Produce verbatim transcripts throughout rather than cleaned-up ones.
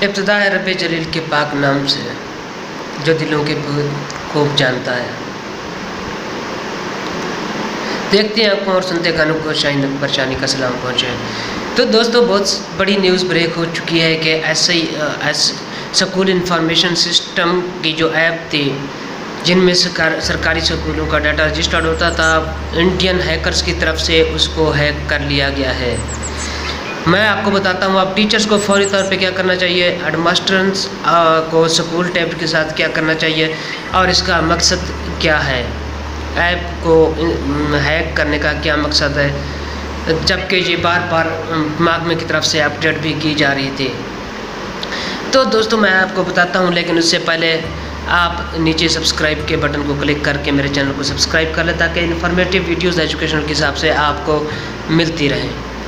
इब्तिदा है रब जलील के पाक नाम से, जो दिलों के खूब जानता है। देखते हैं आपको और सुनते गानों को शाहीन अकबर शानी का सलाम पहुँचे। तो दोस्तों, बहुत बड़ी न्यूज़ ब्रेक हो चुकी है कि ऐसे ही एस स्कूल इंफॉर्मेशन सिस्टम की जो ऐप थी, जिनमें सरकार सरकारी स्कूलों का डाटा रजिस्टर्ड होता था, इंडियन हैकर्स की तरफ से उसको हैक कर लिया गया है। मैं आपको बताता हूँ आप टीचर्स को फौरी तौर पे क्या करना चाहिए, हेडमास्टर्स को स्कूल टैब के साथ क्या करना चाहिए और इसका मकसद क्या है, ऐप को हैक करने का क्या मकसद है, जबकि ये बार बार महकमे की तरफ से अपडेट भी की जा रही थी। तो दोस्तों, मैं आपको बताता हूँ, लेकिन उससे पहले आप नीचे सब्सक्राइब के बटन को क्लिक करके मेरे चैनल को सब्सक्राइब कर लें, ताकि इन्फॉर्मेटिव वीडियोस एजुकेशन के हिसाब से आपको मिलती रहे।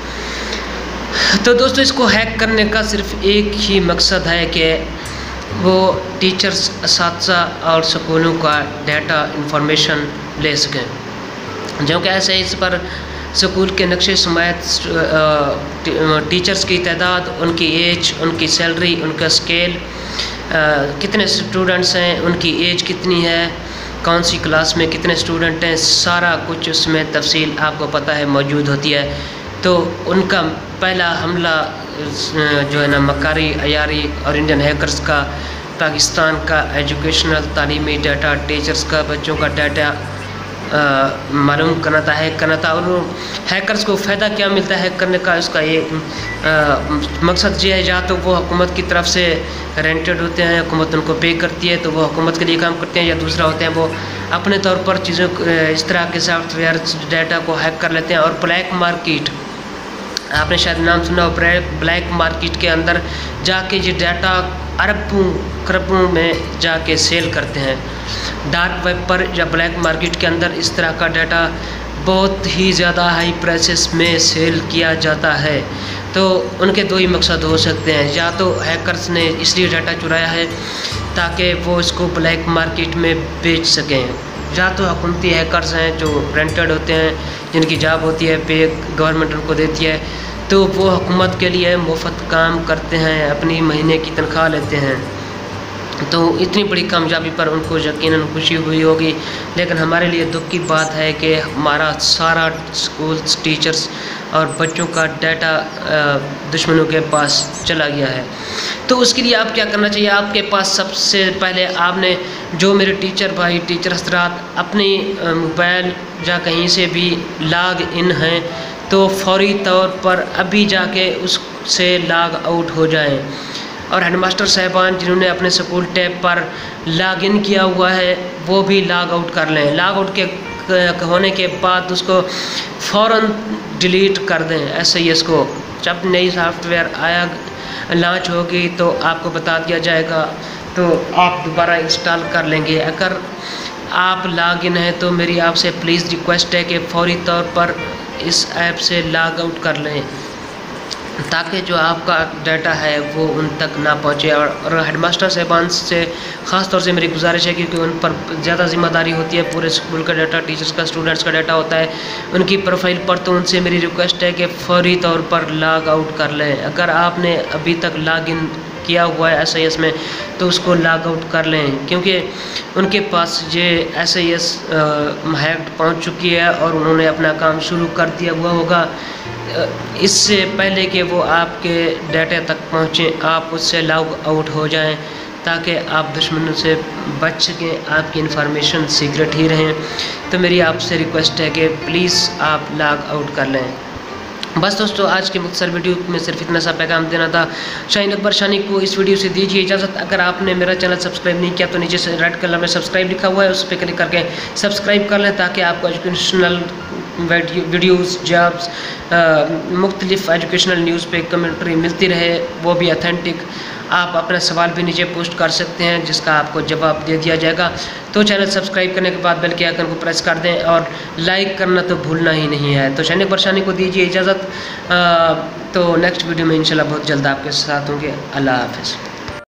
तो दोस्तों, इसको हैक करने का सिर्फ एक ही मकसद है कि वो टीचर्स, असातिज़ा और स्कूलों का डाटा इंफॉर्मेशन ले सकें, जो कि ऐसे इस पर स्कूल के नक्शे समात, टीचर्स की तादाद, उनकी एज, उनकी सैलरी, उनका स्केल, कितने स्टूडेंट्स हैं, उनकी एज कितनी है, कौन सी क्लास में कितने स्टूडेंट हैं, सारा कुछ उसमें तफसील आपको पता है मौजूद होती है। तो उनका पहला हमला जो है ना, मकारी, अयारी और इंडियन हैकर्स का पाकिस्तान का एजुकेशनल तालीमी डाटा, टीचर्स का, बच्चों का डाटा मालूम करना था, हैक करना था। और हैकर्स को फ़ायदा क्या मिलता है हैक करने का, उसका ये मकसद ये है, या तो वो हुकूमत की तरफ से रेंटेड होते हैं, हुकूमत उनको पे करती है तो वो हुकूमत के लिए काम करते हैं, या दूसरा होते हैं वो अपने तौर पर चीज़ों इस तरह के सॉफ्टवेयर डाटा को हैक कर लेते हैं और ब्लैक मार्केट, आपने शायद नाम सुना हो, ब्लैक मार्केट के अंदर जाके ये डाटा अरबों खरबों में जाके सेल करते हैं। डार्क वेब पर या ब्लैक मार्केट के अंदर इस तरह का डाटा बहुत ही ज़्यादा हाई प्राइसेस में सेल किया जाता है। तो उनके दो ही मकसद हो सकते हैं, या तो हैकर्स ने इसलिए डाटा चुराया है ताकि वो इसको ब्लैक मार्केट में बेच सकें, या तो हुकूमती हैकर्स हैं जो रेंटेड होते हैं, जिनकी जॉब होती है, पे गवर्नमेंट उनको देती है, तो वो हुकूमत के लिए मुफ्त काम करते हैं, अपनी महीने की तनख्वाह लेते हैं। तो इतनी बड़ी कामयाबी पर उनको यकीनन खुशी हुई होगी, लेकिन हमारे लिए दुख की बात है कि हमारा सारा स्कूल, टीचर्स और बच्चों का डाटा दुश्मनों के पास चला गया है। तो उसके लिए आप क्या करना चाहिए, आपके पास सबसे पहले आपने, जो मेरे टीचर भाई, टीचर हजरात अपनी मोबाइल या कहीं से भी लॉग इन हैं, तो फौरी तौर पर अभी जाके उससे लॉग आउट हो जाएं। और हेडमास्टर साहिबान जिन्होंने अपने स्कूल टैब पर लॉग इन किया हुआ है, वो भी लॉग आउट कर लें। लॉग आउट के होने के बाद उसको फ़ौरन डिलीट कर दें। ऐसे ही इसको जब नई सॉफ्टवेयर आया लॉन्च होगी तो आपको बता दिया जाएगा, तो आप दोबारा इंस्टॉल कर लेंगे। अगर आप लॉग इन हैं तो मेरी आपसे प्लीज़ रिक्वेस्ट है कि फ़ौरी तौर पर इस ऐप से लॉग आउट कर लें, ताकि जो आपका डाटा है वो उन तक ना पहुँचे। और हेडमास्टर साहिबान से ख़ास तौर से मेरी गुजारिश है, क्योंकि उन पर ज़्यादा ज़िम्मेदारी होती है, पूरे स्कूल का डाटा, टीचर्स का, स्टूडेंट्स का डाटा होता है उनकी प्रोफाइल पर। तो उनसे मेरी रिक्वेस्ट है कि फौरी तौर पर लॉग आउट कर लें। अगर आपने अभी तक लॉग इन किया हुआ है एस आई एस में, तो उसको लॉग आउट कर लें, क्योंकि उनके पास ये एस आई एस हैक पहुँच चुकी है और उन्होंने अपना काम शुरू कर दिया हुआ होगा। इससे पहले कि वो आपके डाटा तक पहुँचें, आप उससे लॉग आउट हो जाएं, ताकि आप दुश्मनों से बच सकें, आपकी इन्फॉर्मेशन सीक्रेट ही रहें। तो मेरी आपसे रिक्वेस्ट है कि प्लीज़ आप लॉग आउट कर लें। बस दोस्तों, आज के मुख्तसर वीडियो में सिर्फ इतना सा पैगाम देना था। शाहीन अकबर शानी को इस वीडियो से दीजिए इजाज़त। अगर आपने मेरा चैनल सब्सक्राइब नहीं किया तो नीचे से रेड कलर में सब्सक्राइब लिखा हुआ है, उस पर क्लिक करके सब्सक्राइब कर लें, ताकि आपको एजुकेशनल वीडियोज़, जॉब्स, मुख्तलिफ एजुकेशनल न्यूज़ पे कमेंट्री मिलती रहे, वो भी ऑथेंटिक। आप अपना सवाल भी नीचे पोस्ट कर सकते हैं, जिसका आपको जवाब दे दिया जाएगा। तो चैनल सब्सक्राइब करने के बाद बेल के आइकन को प्रेस कर दें और लाइक करना तो भूलना ही नहीं है। तो शाहीन अकबर शानी को दीजिए इजाज़त। तो नेक्स्ट वीडियो में इंशाल्लाह बहुत जल्द आपके साथ होंगे। अल्लाह हाफ़िज़।